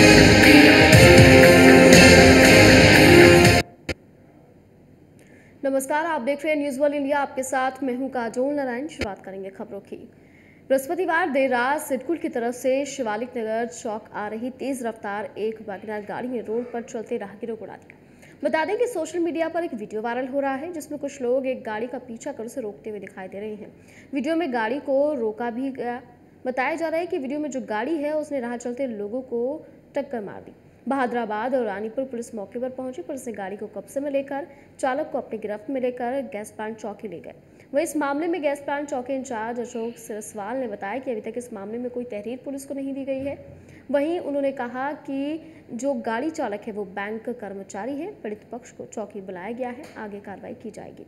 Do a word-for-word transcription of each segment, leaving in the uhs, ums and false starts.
नमस्कार, आप देख रहे हैं न्यूज़ वर्ल्ड इंडिया। आपके साथ मैं हूं काजोल नारायण। शुरुआत करेंगे खबरों की। बृहस्पतिवार देर रात सिडकुल की तरफ से शिवालिक नगर चौक आ रही तेज रफ्तार एक वैगनआर गाड़ी ने रोड पर चलते राहगीरों को उड़ा दिया। बता दें कि सोशल मीडिया पर एक वीडियो वायरल हो रहा है जिसमें कुछ लोग एक गाड़ी का पीछा कर उसे रोकते हुए दिखाई दे रहे हैं। वीडियो में गाड़ी को रोका भी गया। बताया जा रहा है कि वीडियो में जो गाड़ी है उसने राह चलते लोगों को टक्कर मार दी। बहादुराबाद और रानीपुर पुलिस मौके पर पहुंची। पुलिस ने गाड़ी को कब्जे में लेकर चालक को अपनी गिरफ्त में लेकर गैस प्लांट चौकी ले गए। वहीं इस मामले में गैस प्लांट चौकी इंचार्ज अशोक सिरसवाल ने बताया कि अभी तक इस मामले में कोई तहरीर पुलिस को नहीं दी गई है। वहीं उन्होंने कहा कि जो गाड़ी चालक है वो बैंक कर्मचारी है। पीड़ित पक्ष को चौकी बुलाया गया है, आगे कार्रवाई की जाएगी।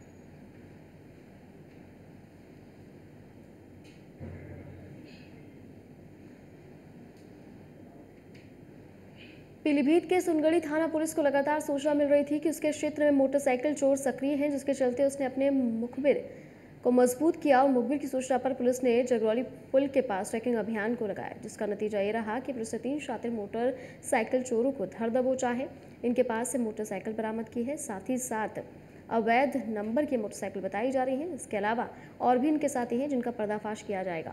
पीलीभीत के सुनगढ़ी थाना पुलिस को लगातार सूचना मिल रही थी कि उसके क्षेत्र में मोटरसाइकिल चोर सक्रिय हैं, जिसके चलते उसने अपने मुखबिर को मजबूत किया और मुखबिर की सूचना पर पुलिस ने जगरौली पुल के पास ट्रैकिंग अभियान को लगाया, जिसका नतीजा ये रहा कि पुलिस ने तीन शातिर मोटरसाइकिल चोरों को धर दबोचा है। इनके पास से मोटरसाइकिल बरामद की है, साथ ही साथ अवैध नंबर की मोटरसाइकिल बताई जा रही है। इसके अलावा और भी इनके साथी हैं जिनका पर्दाफाश किया जाएगा।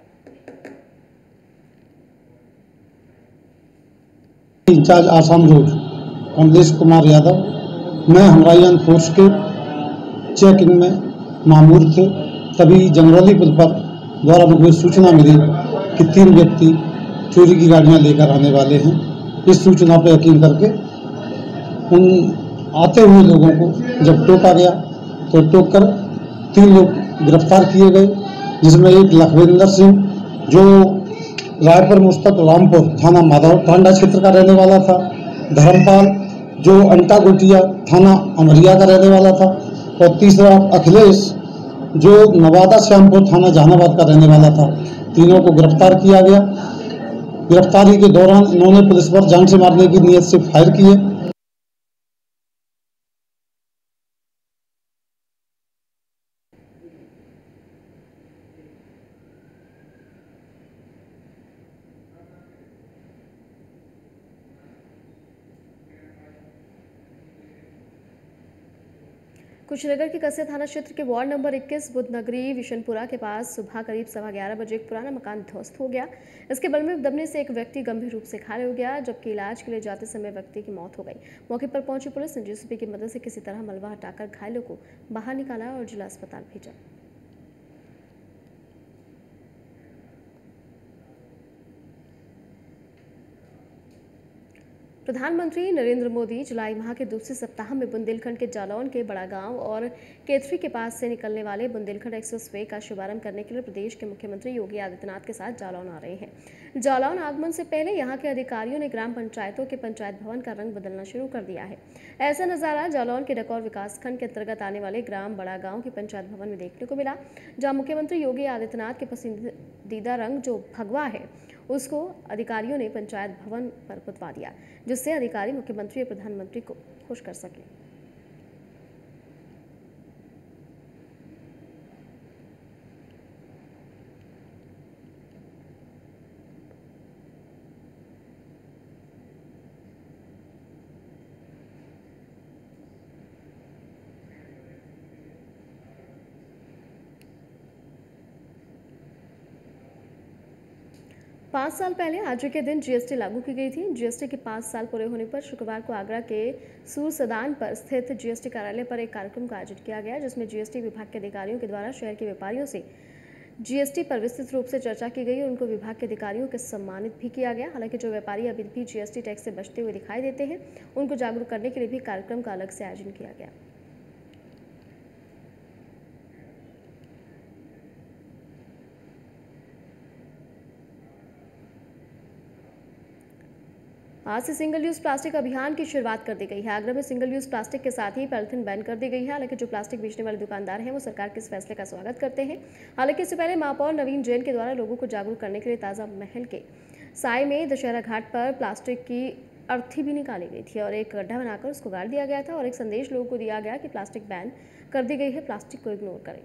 इंचार्ज आसाम रोड कमलेश कुमार यादव, मैं हमराइयान फोर्स के चेकिंग में मामूर थे। तभी जंगरौली पुल पर द्वारा मुझे सूचना मिली कि तीन व्यक्ति चोरी की गाड़ियां लेकर आने वाले हैं। इस सूचना पर यकीन करके उन आते हुए लोगों को जब टोका गया तो टोक कर तीन लोग गिरफ्तार किए गए, जिसमें एक लखविंदर सिंह जो रायपुर मुस्तक रामपुर थाना माधव टांडा क्षेत्र का रहने वाला था, धर्मपाल जो अंटा गोटिया थाना अमरिया का रहने वाला था, और तीसरा अखिलेश जो नवादा श्यामपुर थाना जहानाबाद का रहने वाला था। तीनों को गिरफ्तार किया गया। गिरफ्तारी के दौरान इन्होंने पुलिस पर जान से मारने की नीयत से फायर किए। कुशीनगर के कस्या थाना क्षेत्र के वार्ड नंबर इक्कीस बुद्धनगरी विशनपुरा के पास सुबह करीब सवा ग्यारह बजे एक पुराना मकान ध्वस्त हो गया। इसके बल में दबने से एक व्यक्ति गंभीर रूप से घायल हो गया, जबकि इलाज के लिए जाते समय व्यक्ति की मौत हो गई। मौके पर पहुंची पुलिस ने जेसीबी की मदद से किसी तरह मलबा हटाकर घायलों को बाहर निकाला और जिला अस्पताल भेजा। प्रधानमंत्री नरेंद्र मोदी जुलाई माह के दूसरे सप्ताह में बुंदेलखंड के जालौन के बड़ा गांव और केथरी के पास से निकलने वाले बुंदेलखंड एक्सप्रेसवे का शुभारंभ करने के लिए प्रदेश के मुख्यमंत्री योगी आदित्यनाथ के साथ जालौन आ रहे हैं। जालौन आगमन से पहले यहां के अधिकारियों ने ग्राम पंचायतों के पंचायत भवन का रंग बदलना शुरू कर दिया है। ऐसा नजारा जालौन के डकौर विकासखंड के अंतर्गत आने वाले ग्राम बड़ा गाँव के पंचायत भवन में देखने को मिला, जहाँ मुख्यमंत्री योगी आदित्यनाथ के पसंदीदा रंग जो भगवा है उसको अधिकारियों ने पंचायत भवन पर पुतवा दिया, जिससे अधिकारी मुख्यमंत्री और प्रधानमंत्री को खुश कर सके। पाँच साल पहले आज के दिन जीएसटी लागू की गई थी। जीएसटी के पाँच साल पूरे होने पर शुक्रवार को आगरा के सूर सदान पर स्थित जीएसटी कार्यालय पर एक कार्यक्रम का आयोजन किया गया, जिसमें जीएसटी विभाग के अधिकारियों के द्वारा शहर के व्यापारियों से जीएसटी पर विस्तृत रूप से चर्चा की गई और उनको विभाग के अधिकारियों के सम्मानित भी किया गया। हालांकि जो व्यापारी अभी भी जीएसटी टैक्स से बचते हुए दिखाई देते हैं, उनको जागरूक करने के लिए भी कार्यक्रम का अलग से आयोजन किया गया। आज से सिंगल यूज प्लास्टिक अभियान की शुरुआत कर दी गई है। आगरा में सिंगल यूज प्लास्टिक के साथ ही पॉलिथीन बैन कर दी गई है। हालांकि जो प्लास्टिक बेचने वाले दुकानदार हैं वो सरकार के इस फैसले का स्वागत करते हैं। हालांकि इससे पहले महापौर नवीन जैन के द्वारा लोगों को जागरूक करने के लिए ताजा महल के साय में दशहरा घाट पर प्लास्टिक की अर्थी भी निकाली गई थी और एक गड्ढा बनाकर उसको गाड़ दिया गया था और एक संदेश लोगों को दिया गया कि प्लास्टिक बैन कर दी गई है, प्लास्टिक को इग्नोर करें।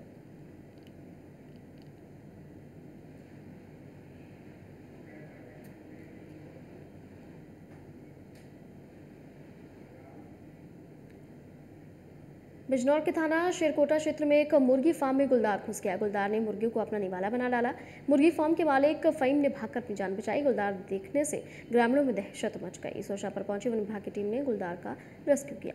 बिजनौर के थाना शेरकोटा क्षेत्र में एक मुर्गी फार्म में गुलदार घुस गया। गुलदार ने मुर्गियों को अपना निवाला बना डाला। मुर्गी फार्म के मालिक फहीम ने भागकर अपनी जान बचाई। गुलदार देखने से ग्रामीणों में दहशत मच गई। सूचना पर पहुंची वन विभाग की टीम ने गुलदार का रेस्क्यू किया।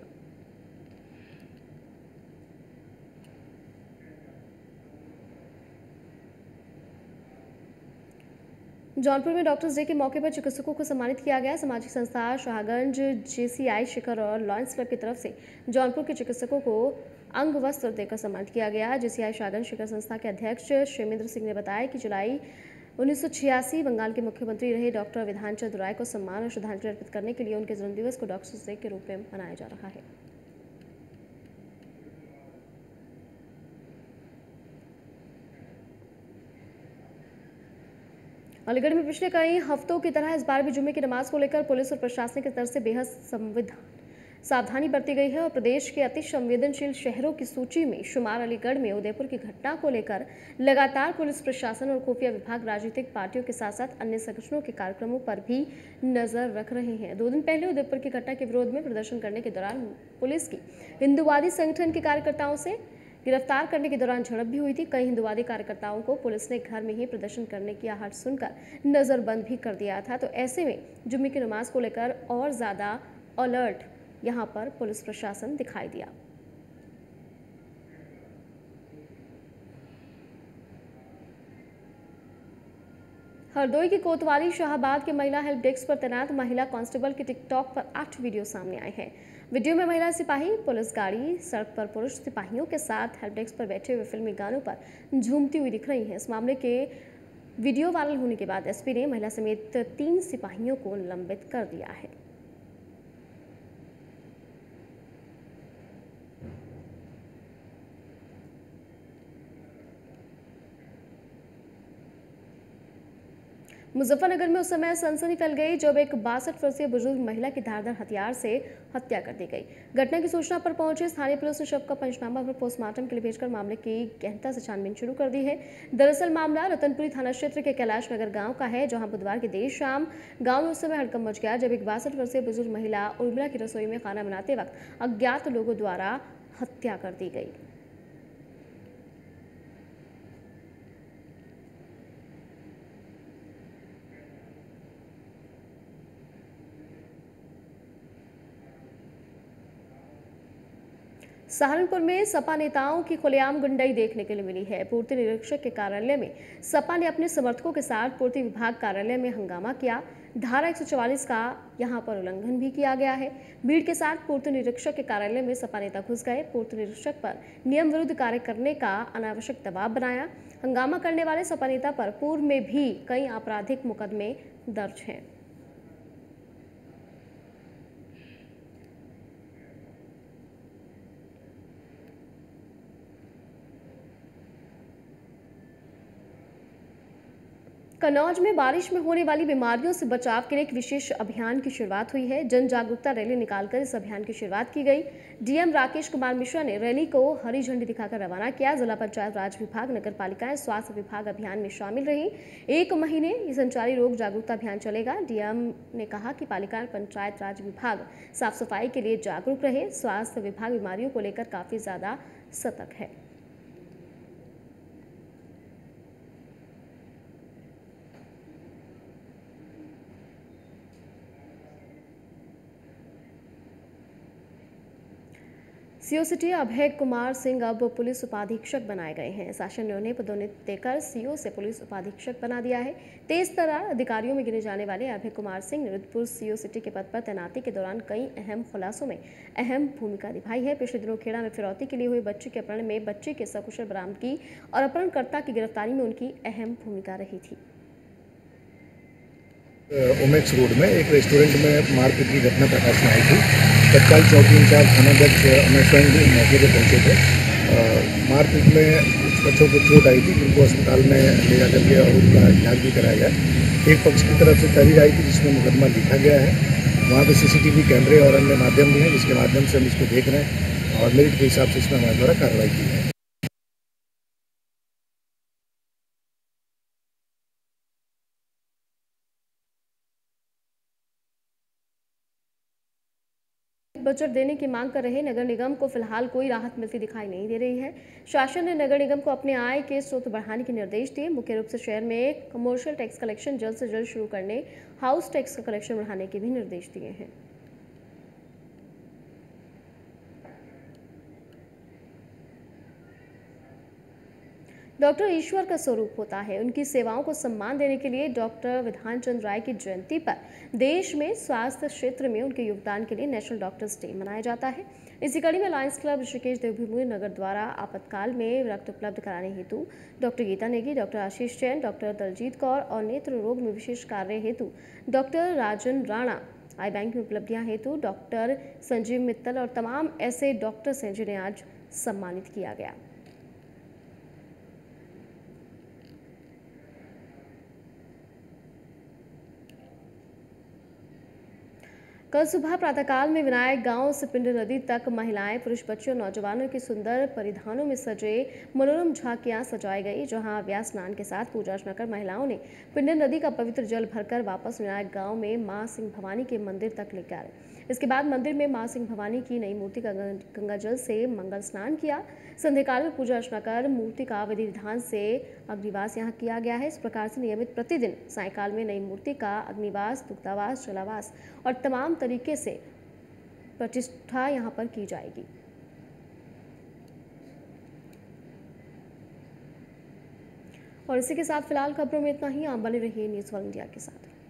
जौनपुर में डॉक्टर्स डे के मौके पर चिकित्सकों को सम्मानित किया गया। सामाजिक संस्था शाहगंज, जेसीआई शिखर और लॉयंस क्लब की तरफ से जौनपुर के चिकित्सकों को अंग वस्त्र देकर सम्मानित किया गया। जेसीआई शाहगंज शिखर संस्था के अध्यक्ष शेमेंद्र सिंह ने बताया कि जुलाई उन्नीस सौ छियासी बंगाल के मुख्यमंत्री रहे डॉक्टर विधान चंद्र राय को सम्मान और श्रद्धांजलि अर्पित करने के लिए उनके जन्मदिवस को डॉक्टर्स डे के रूप में मनाया जा रहा है। अलीगढ़ में पिछले कई हफ्तों की तरह इस बार भी जुम्मे की नमाज को लेकर पुलिस और प्रशासन की तरफ से बेहद संविधान सावधानी बरती गई है और प्रदेश के अति संवेदनशील शहरों की सूची में शुमार अलीगढ़ में उदयपुर की घटना को लेकर लगातार पुलिस प्रशासन और खुफिया विभाग राजनीतिक पार्टियों के साथ साथ अन्य संगठनों के कार्यक्रमों पर भी नजर रख रहे हैं। दो दिन पहले उदयपुर की घटना के विरोध में प्रदर्शन करने के दौरान पुलिस की हिंदुवादी संगठन के कार्यकर्ताओं से गिरफ्तार करने के दौरान झड़प भी हुई थी। कई हिंदुवादी कार्यकर्ताओं को पुलिस ने घर में ही प्रदर्शन करने की आहट सुनकर नजरबंद भी कर दिया था। तो ऐसे में जुम्मे की नमाज को लेकर और ज्यादा अलर्ट यहां पर पुलिस प्रशासन दिखाई दिया। हरदोई की कोतवाली शाहबाद के महिला हेल्प डेस्क पर तैनात महिला कांस्टेबल के टिकटॉक पर आठ वीडियो सामने आए हैं। वीडियो में महिला सिपाही पुलिस गाड़ी, सड़क पर पुरुष सिपाहियों के साथ हेल्प डेस्क पर बैठे हुए फिल्मी गानों पर झूमती हुई दिख रही हैं। इस मामले के वीडियो वायरल होने के बाद एसपी ने महिला समेत तीन सिपाहियों को निलंबित कर दिया है। मुजफ्फरनगर में उस समय सनसनी फैल गई जब एक बासठ वर्षीय बुजुर्ग महिला की धारदार हथियार से हत्या कर दी गई। घटना की सूचना पर पहुंचे स्थानीय पुलिस ने शव का पंचनामा और पोस्टमार्टम के लिए भेजकर मामले की गहनता से छानबीन शुरू कर दी है। दरअसल मामला रतनपुरी थाना क्षेत्र के कैलाश नगर गांव का है, जहां बुधवार की देर शाम गांव में उस समय हड़कंप मच गया जब एक बासठ वर्षीय बुजुर्ग महिला उर्मिला की रसोई में खाना बनाते वक्त अज्ञात लोगों द्वारा हत्या कर दी गई। सहारनपुर में सपा नेताओं की खुलेआम गुंडाई देखने के लिए मिली है। पूर्ति निरीक्षक के कार्यालय में सपा ने अपने समर्थकों के साथ पूर्ति विभाग कार्यालय में हंगामा किया। धारा एक सौ चौवालीस का यहां पर उल्लंघन भी किया गया है। भीड़ के साथ पूर्ति निरीक्षक के कार्यालय में सपा नेता घुस गए। पूर्ति निरीक्षक पर नियम विरुद्ध कार्य करने का अनावश्यक दबाव बनाया। हंगामा करने वाले सपा नेता पर पूर्व में भी कई आपराधिक मुकदमे दर्ज हैं। कन्नौज में बारिश में होने वाली बीमारियों से बचाव के लिए एक विशेष अभियान की शुरुआत हुई है। जन जागरूकता रैली निकालकर इस अभियान की शुरुआत की गई। डीएम राकेश कुमार मिश्रा ने रैली को हरी झंडी दिखाकर रवाना किया। जिला पंचायत राज विभाग, नगर पालिकाएं, स्वास्थ्य विभाग अभियान में शामिल रही। एक महीने ये संचारी रोग जागरूकता अभियान चलेगा। डीएम ने कहा कि पालिकाएं, पंचायत राज विभाग साफ सफाई के लिए जागरूक रहे। स्वास्थ्य विभाग बीमारियों को लेकर काफी ज्यादा सतर्क है। सीओ सिटी अभय कुमार सिंह अब पुलिस उपाधीक्षक बनाए गए हैं। शासन ने उन्हें पदोन्नति देकर सीओ से पुलिस उपाधीक्षक बना दिया है। तेज तर्रार अधिकारियों में गिने जाने वाले अभय कुमार सिंह ने रुद्रपुर सीओ सिटी के पद पर तैनाती के दौरान कई अहम खुलासों में अहम भूमिका निभाई है। पिछले दिनों खेड़ा में फिरौती के लिए हुए बच्चे के अपहरण में बच्चे के सकुशल बरामदगी और अपहरणकर्ता की गिरफ्तारी में उनकी अहम भूमिका रही थी। ओमेक्स रोड में एक रेस्टोरेंट में मारपीट की घटना प्रकाश में आई थी। तत्काल चौकी इंचार्ज थानाध्यक्ष मैं स्वयं भी मौके पर पहुंचे थे। मारपीट में कुछ बच्चों को चोट आई थी, जिनको अस्पताल में ले जा करके और उनका इलाज भी कराया गया। एक पक्ष की तरफ से तहरीर आई थी जिसमें मुकदमा लिखा गया है। वहाँ पर सीसीटीवी कैमरे और अन्य माध्यम भी हैं जिसके माध्यम से हम इसको देख रहे हैं और मेरिट के हिसाब से इसमें हमारे द्वारा कार्रवाई की है। बजट देने की मांग कर रहे नगर निगम को फिलहाल कोई राहत मिलती दिखाई नहीं दे रही है। शासन ने नगर निगम को अपने आय के स्रोत बढ़ाने के निर्देश दिए। मुख्य रूप से शहर में कमर्शियल टैक्स कलेक्शन जल्द से जल्द शुरू करने, हाउस टैक्स का कलेक्शन बढ़ाने के भी निर्देश दिए हैं। डॉक्टर ईश्वर का स्वरूप होता है। उनकी सेवाओं को सम्मान देने के लिए डॉक्टर विधान चंद्र राय की जयंती पर देश में स्वास्थ्य क्षेत्र में उनके योगदान के लिए नेशनल डॉक्टर्स डे मनाया जाता है। इसी कड़ी में लायंस क्लब ऋषिकेश देवभूमि नगर द्वारा आपातकाल में रक्त उपलब्ध कराने हेतु doctor Geeta Negi, doctor Ashish Jain, doctor Daljeet Kaur और नेत्र रोग में विशेष कार्य हेतु doctor Rajan Rana, eye bank में उपलब्धियां हेतु डॉक्टर संजीव मित्तल और तमाम ऐसे डॉक्टर्स हैं जिन्हें आज सम्मानित किया गया। कल सुबह प्रातःकाल में विनायक गांव से पिंड नदी तक महिलाएं, पुरुष, बच्चे और नौजवानों के सुंदर परिधानों में सजे मनोरम झांकियां सजाई गई, जहां व्यास स्नान के साथ पूजा अर्चना कर महिलाओं ने पिंड नदी का पवित्र जल भरकर वापस विनायक गांव में मां सिंह भवानी के मंदिर तक लेकर आए। इसके बाद मंदिर में मां सिंह भवानी की नई मूर्ति का गंगा जल से मंगल स्नान किया। संध्याकाल में पूजा अर्चना कर मूर्ति का विधि विधान से अग्निवास यहाँ किया गया है। इस प्रकार से नियमित प्रतिदिन सायंकाल में नई मूर्ति का अग्निवास, दुग्धावास, जलावास और तमाम तरीके से प्रतिष्ठा यहाँ पर की जाएगी। और इसी के साथ फिलहाल खबरों में इतना ही। आप बने रहिए न्यूज़ वन इंडिया के साथ।